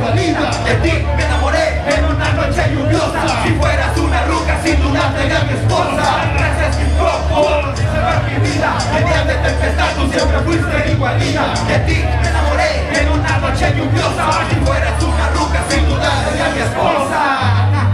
igualita. De ti me enamoré en una noche lluviosa. Si fueras una ruca sin duda sería mi esposa. Gracias hip hop por salvar mi vida. En días de tempestad tú siempre fuiste igualita. De ti me enamoré en una noche lluviosa. Si fueras una ruca sin duda sería mi esposa.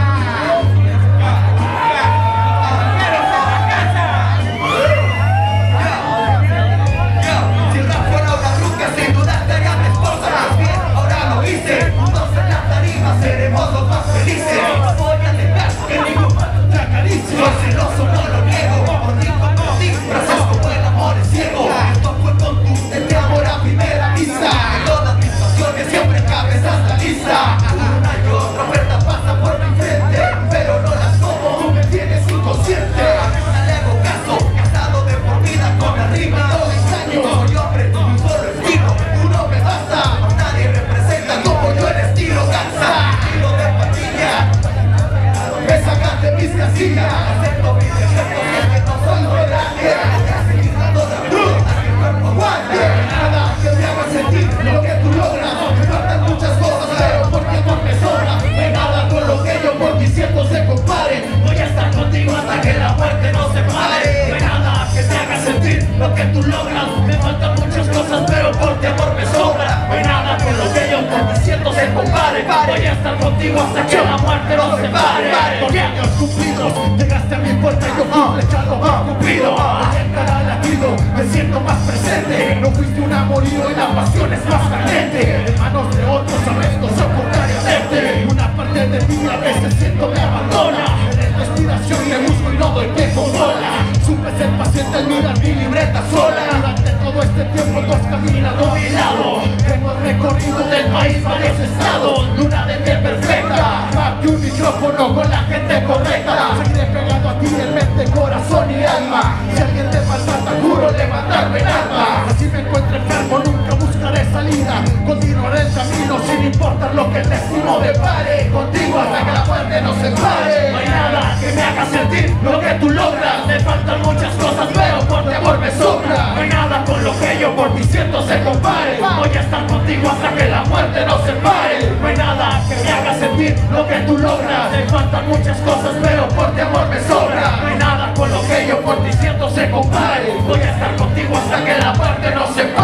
Seremos los más felices. No voy a negar que ningún te acaricie. Soy celoso, no lo niego. Por ti, gracias como el amor es ciego. Esto fue contundente amor a primera vista. En todas mis pasiones siempre cabezas la lista. Una y otra oferta pasa por mi frente, pero no las como, tú me tienes inconsciente. A mí no le hago caso, casado de por vida con la rima. No me extraño, soy hombre de un solo estilo. Uno me basta, nadie representa como yo el estilo cansa. Me sacan de mis casillas. Acepto mis defectos y es que no soy tolerante. Toda bruta, que el cuerpo aguante. Nada que me haga sentir lo que tú logras. Me faltan muchas cosas, pero por tiempo me sobra. No hay nada con lo que yo por mi siento se compare. Voy a estar contigo hasta que la muerte nos separe. No hay nada que me haga sentir lo que tú logras. Me faltan muchas cosas, pero por ti amor me sobra. No hay nada con lo que yo por mi siento se compare. Voy a estar contigo hasta que la muerte nos separe. Con años cumplidos, llegaste a mi puerta y yo fui flechado Cupido. En cada latido me siento más presente. No fuiste un amorío y la pasión es más caliente. En manos de otros arresto soportar y hacerte. Una parte de mí a veces siento me abandona. En la inspiración te busco y no doy tiempo sola. Supe ser paciente al mirar mi libreta sola. Durante todo este tiempo tú has caminado a mi lado. Hemos recorrido del país varios estados. Luna de miel perfecta, más que un micrófono con la gente correcta. Seguiré pegado a ti en mente, corazón y alma. Si alguien te maltrata, juro levantarme en arma. Así me encuentre enfermo, nunca buscaré salida. Continuaré el camino sin importar lo que el destino depare. Contigo hasta que la muerte nos separe. No hay nada que me haga sentir lo que tú logras. Me faltan muchas cosas, pero por tu amor me sobra. No hay nada con lo que yo por ti siento se compare. Voy a estar contigo hasta que la muerte nos separe. No hay nada que me haga sentir lo que tú logras. Me faltan muchas cosas, pero por ti amor me sobra. No hay nada con lo que yo por ti siento se compare. Voy a estar contigo hasta que la muerte nos separe.